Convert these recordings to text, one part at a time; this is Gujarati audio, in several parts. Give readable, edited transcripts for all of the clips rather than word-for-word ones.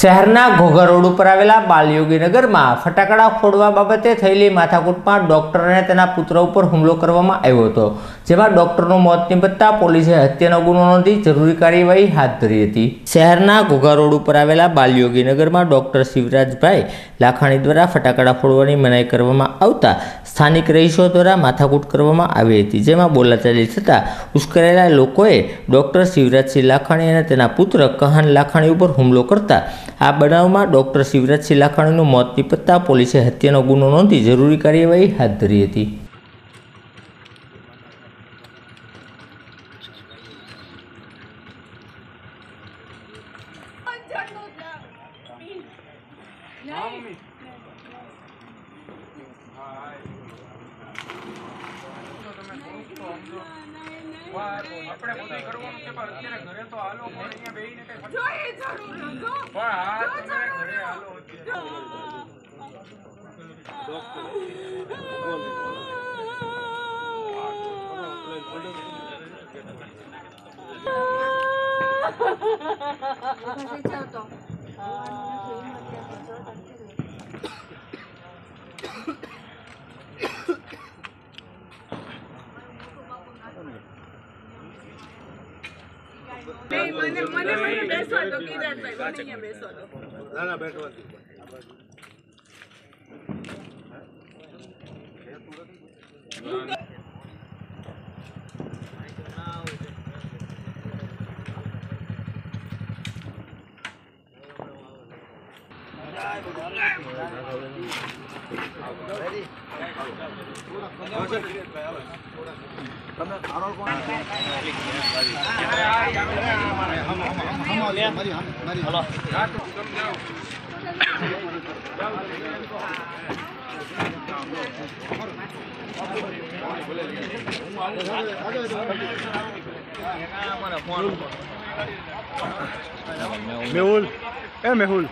શહેરના ઘોઘા રોડ ઉપર આવેલા બાલયોગીનગરમાં ફટાકડા ફોડવા બાબતે થયેલી માથાકૂટમાં ડોક્ટર અને તેના પુત્ર ઉપર હુમલો કરવામાં આવ્યો હતો, જેમાં ડોક્ટરનું મોત નિપજતા પોલીસે હત્યાનો ગુનો નોંધી જરૂરી કાર્યવાહી હાથ ધરી હતી। શહેરના ઘોઘા રોડ ઉપર આવેલા બાલયોગીનગરમાં ડોક્ટર શિવરાજભાઈ લાખાણી દ્વારા ફટાકડા ફોડવાની મનાઈ કરવામાં આવતા સ્થાનિક રહીશો દ્વારા માથાકૂટ કરવામાં આવી હતી, જેમાં બોલાચાલી થતાં ઉશ્કેરાયેલા લોકોએ ડોક્ટર શિવરાજસિંહ લાખાણી અને તેના પુત્ર કહાન લાખાણી ઉપર હુમલો કરતા આ બનાવમાં ડોક્ટર શિવરાજસિંહ લાખાણીનું મોત નિપજતા પોલીસે હત્યાનો ગુનો નોંધી જરૂરી કાર્યવાહી હાથ ધરી હતી। આપણે બધું કરવાનું છે, પણ અત્યારે ઘરે તો હાલો, પણ અહીંયા બેહીને કઈ જોઈએ જરૂર નતો, પણ હા તમે ઘરે હાલો મને બેસવા દો, કિરણભાઈ મને અહીંયા બેસવા દો। ના ના બેઠવા દો। मेहुल ए मेहुल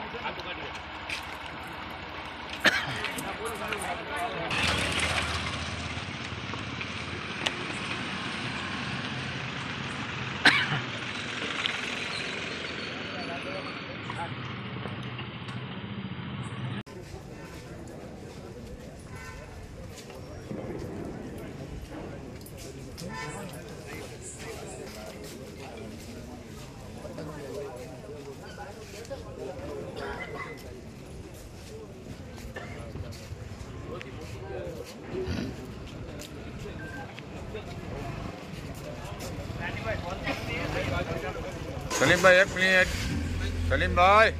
सलीम भाई, एक मिनट सलीम भाई।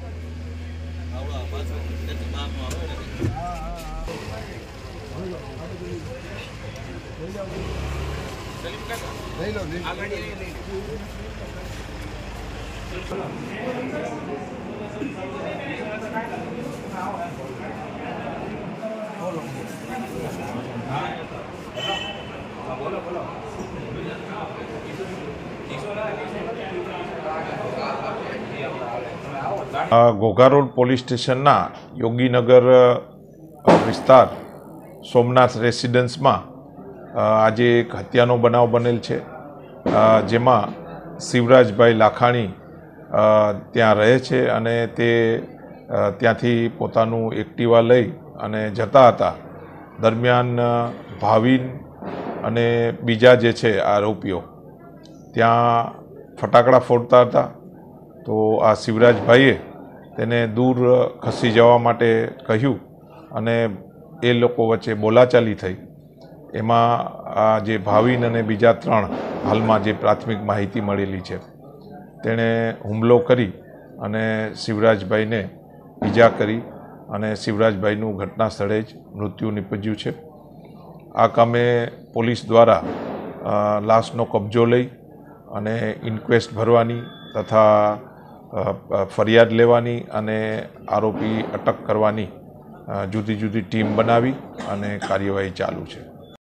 ઘોઘા રોડ પોલીસ સ્ટેશનના યોગીનગર વિસ્તાર સોમનાથ રેસિડન્સમાં આજે એક હત્યાનો બનાવ બનેલ છે, જેમાં શિવરાજભાઈ લાખાણી ત્યાં રહે છે અને તે ત્યાંથી પોતાનું એક્ટિવા લઈ અને જતા હતા। દરમિયાન ભાવિન અને બીજા જે છે આરોપીઓ ત્યાં ફટાકડા ફોડતા હતા, તો આ શિવરાજભાઈએ તેને દૂર ખસી જવા માટે કહ્યું અને એ લોકો વચ્ચે બોલાચાલી થઈ। એમાં આ જે ભાવિન અને બીજા 3 હાલમાં જે પ્રાથમિક માહિતી મળેલી છે, તેણે હુમલો કરી અને શિવરાજભાઈને ઈજા કરી અને શિવરાજભાઈનું ઘટના સ્થળે જ મૃત્યુ નિપજ્યું છે। આ કામે પોલીસ દ્વારા લાશનો કબજો લઈ અને ઇન્ક્વેસ્ટ ભરવાની તથા ફરિયાદ લેવાની અને આરોપી અટક કરવાની જુદી જુદી ટીમ બનાવી અને કાર્યવાહી ચાલુ છે।